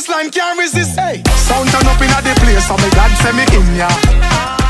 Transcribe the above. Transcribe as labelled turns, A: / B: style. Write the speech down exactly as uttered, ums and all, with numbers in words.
A: baseline can't resist. Hey, sound turn up in the place, so me God send me in ya.